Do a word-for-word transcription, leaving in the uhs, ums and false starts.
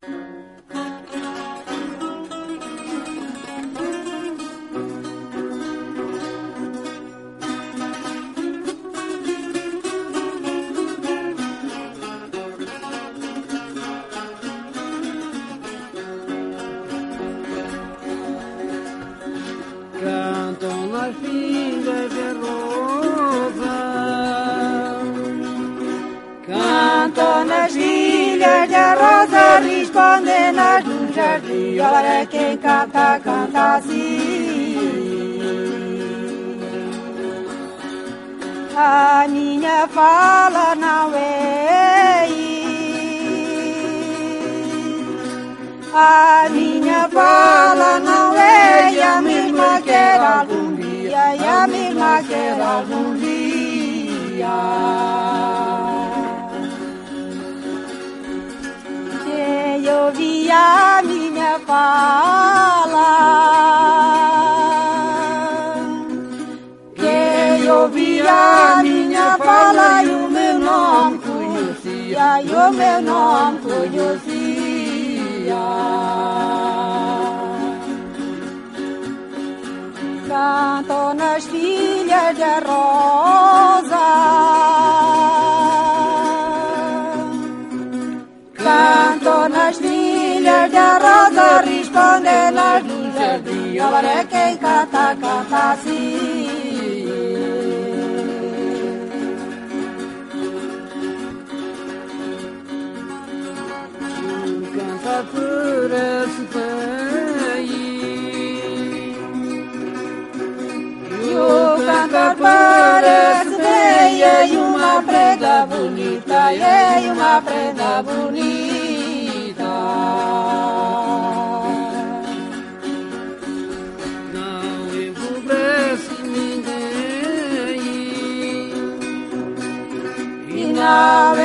Cantam nas filhas de rosa, cantam nas filhas de rosa, respondem nas do jardim. Olha quem canta, canta assim. A minha fala não é a minha fala não é a mesma que era algum dia, e a mesma que era algum dia. Quem ouvia a minha fala, quem ouvia a minha fala e o meu nome conhecia, e o meu nome conhecia. Canto nas filhas de rosa, canto nas filhas de rosa, responde nas do jardim. Agora é quem canta, canta assim. Canta parece bem, o cantar parece bem, e uma prenda bonita, e uma prenda bonita. Não empobrece ninguém, e não